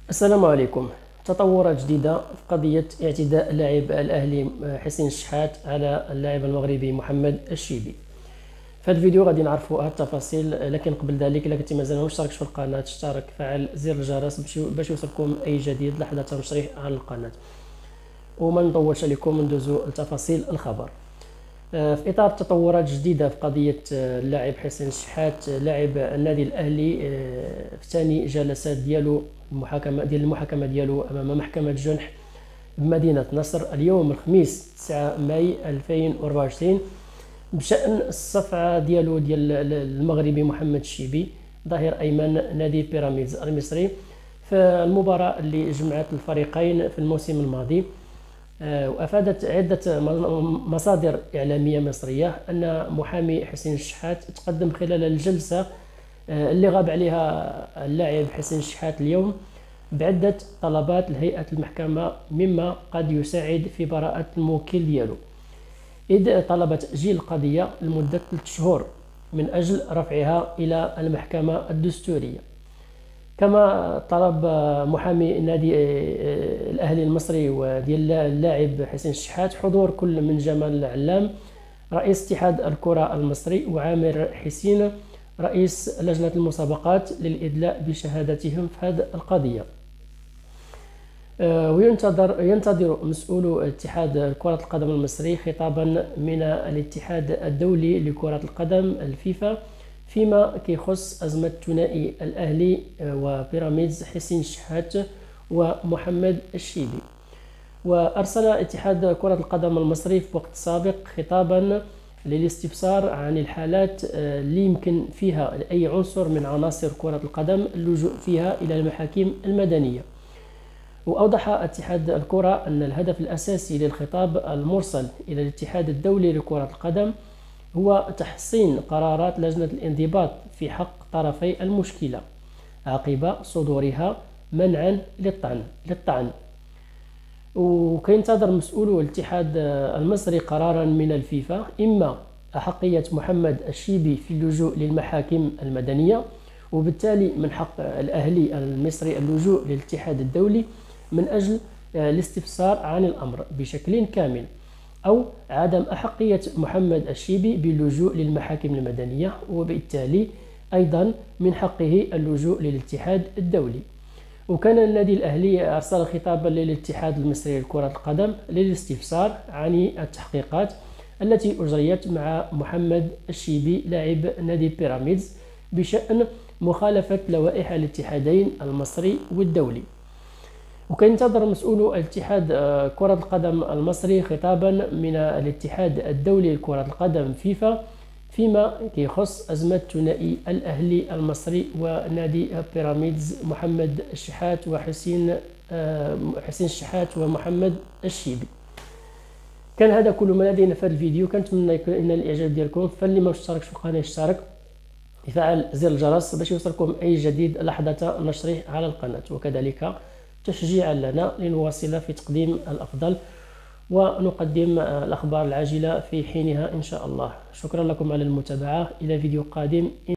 السلام عليكم. تطورات جديدة في قضية اعتداء لاعب الأهلي حسين الشحات على اللاعب المغربي محمد الشيبي. في هذا الفيديو غادي نعرفوا التفاصيل، لكن قبل ذلك إلا كنتي مازال ما مشتركش في القناة اشترك، فعل زر الجرس باش يوصلكم أي جديد لحظة تنشير على القناة. وما نطولش عليكم ندوزو لتفاصيل الخبر. في إطار تطورات جديدة في قضية اللاعب حسين الشحات لاعب النادي الأهلي في ثاني جلسات ديالو المحاكمة ديالو أمام محكمة جنح بمدينة نصر اليوم الخميس 9 ماي 2024 بشأن الصفعة ديالو ديال المغربي محمد الشيبي ظهير أيمن نادي بيراميدز المصري في المباراة اللي جمعت الفريقين في الموسم الماضي. وأفادت عدة مصادر إعلامية مصرية أن محامي حسين الشحات تقدم خلال الجلسة اللي غاب عليها اللاعب حسين الشحات اليوم بعدة طلبات لهيئة المحكمة، مما قد يساعد في براءة الموكل ديالو، إذ طلب تأجيل القضية لمدة 3 شهور من أجل رفعها إلى المحكمة الدستورية. كما طلب محامي النادي الأهلي المصري وديال اللاعب حسين الشحات حضور كل من جمال علام رئيس اتحاد الكرة المصري وعامر حسين رئيس لجنة المسابقات للإدلاء بشهادتهم في هذه القضية. وينتظر مسؤولو اتحاد كرة القدم المصري خطابا من الاتحاد الدولي لكرة القدم الفيفا فيما كيخص أزمة ثنائي الأهلي وبيراميدز حسين الشحات ومحمد الشيبي. وأرسل اتحاد كرة القدم المصري في وقت سابق خطابا للاستفسار عن الحالات اللي يمكن فيها أي عنصر من عناصر كرة القدم اللجوء فيها إلى المحاكم المدنية. وأوضح اتحاد الكرة أن الهدف الأساسي للخطاب المرسل إلى الاتحاد الدولي لكرة القدم هو تحسين قرارات لجنة الانضباط في حق طرفي المشكلة عقب صدورها منعا للطعن. وكينتظر مسؤولو الاتحاد المصري قرارا من الفيفا، إما أحقية محمد الشيبي في اللجوء للمحاكم المدنية، وبالتالي من حق الأهلي المصري اللجوء للاتحاد الدولي من أجل الاستفسار عن الأمر بشكل كامل، أو عدم أحقية محمد الشيبي باللجوء للمحاكم المدنية، وبالتالي أيضا من حقه اللجوء للاتحاد الدولي. وكان النادي الأهلي أرسل خطابا للاتحاد المصري لكرة القدم للاستفسار عن التحقيقات التي أجريت مع محمد الشيبي لاعب نادي بيراميدز بشأن مخالفة لوائح الاتحادين المصري والدولي. وكينتظر مسؤول الاتحاد كرة القدم المصري خطابا من الاتحاد الدولي لكرة القدم فيفا فيما يخص أزمة ثنائي الأهلي المصري ونادي بيراميدز محمد الشحات وحسين الشحات ومحمد الشيبي. كان هذا كل ما لدينا في هذا الفيديو، كنتمنى يكون الاعجاب ديالكم، فاللي ما اشتركش في القناه يشترك، يفعل زر الجرس باش يوصلكم اي جديد لحظه نشره على القناه، وكذلك تشجيعا لنا لنواصل في تقديم الافضل ونقدم الاخبار العاجله في حينها ان شاء الله. شكرا لكم على المتابعه، الى فيديو قادم.